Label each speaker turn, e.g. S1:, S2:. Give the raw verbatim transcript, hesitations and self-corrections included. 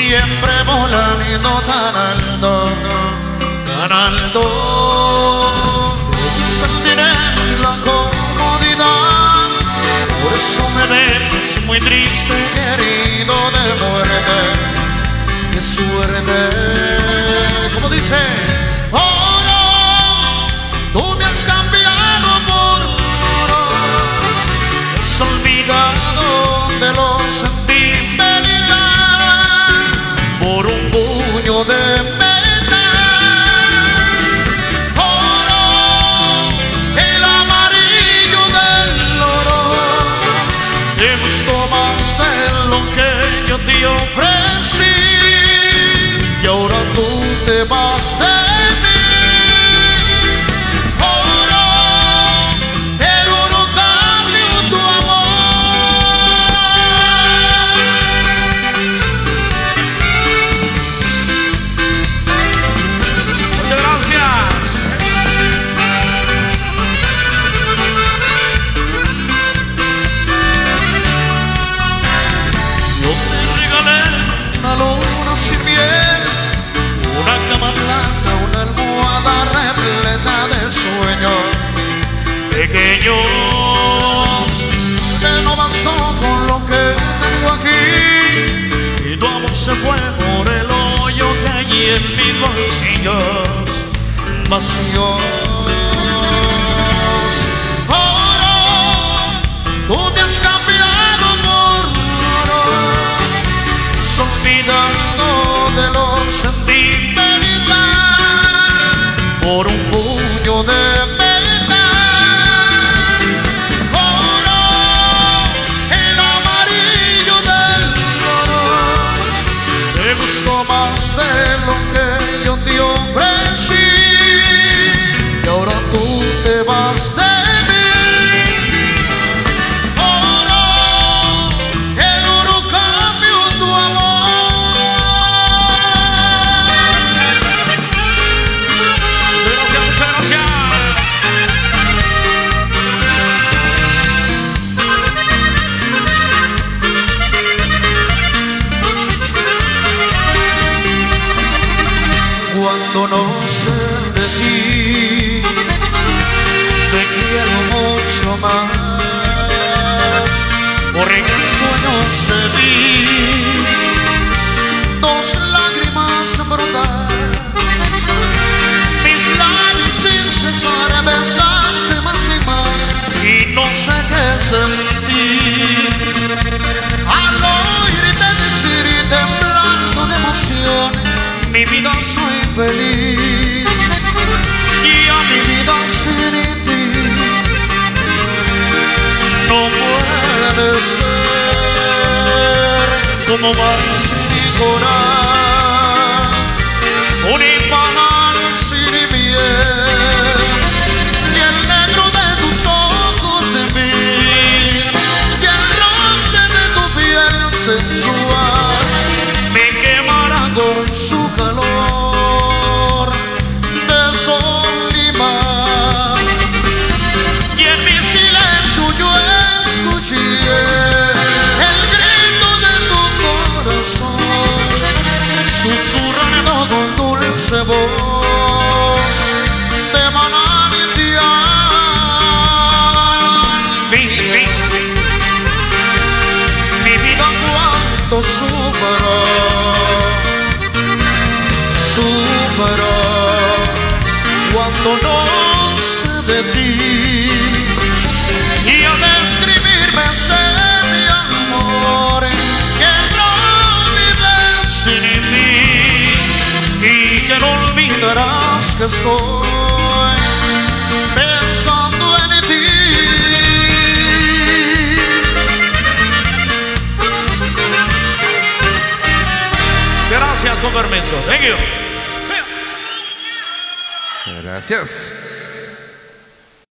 S1: siempre volando tan alto, tan alto. Sentiré la comodidad, por eso me dejas muy triste, herido de muerte. ¡Qué suerte! Como dice, oh no, tú me has cambiado por oro, has olvidado de los sentimentos por un puño de metal. Oro, el amarillo del oro, te gustó más de lo que yo te ofrecí. Y ahora tú te vas de mí. Oro, el oro cambio tu amor. Muchas gracias. Yo te regalé una luna sin miel, una cama blanca, una almohada repleta de sueños pequeños, que no bastó con lo que tengo aquí, y tu amor se fue por el hoyo que hay en mis bolsillos vacíos. Oro, tú me has cambiado por oro, has olvidado de los sentimentos por un puño de metal. Oro, el amarillo del oro, te gustó más de lo que yo te ofrecí. Y ahora tú te vas de mí. Oro, el oro cambio tu amor. Cuando no sé de ti, te quiero mucho más, porque en sueños te vi dos lágrimas brotar, mis labios sin cesar besaste más y más, y no sé qué sentir al oírte decir y temblando de emoción, mi vida soy feliz, y a mi vida sin ti no puede ser. Como mar sin coral, un impanal sin miel, y el negro de tus ojos en mí, y el roce de tu piel sensual me quemará con su calor de sol y mar. Y en mi silencio yo escuché el grito de tu corazón, susurrando con dulce voz de manantial. Mi, mi, mi vida cuánto sufro, sufro cuando no sé de ti, y al describirme sé mi amor que no vive sin ti, y que no olvidarás que estoy pensando en ti. Gracias, con permiso. Thank you.
S2: Gracias.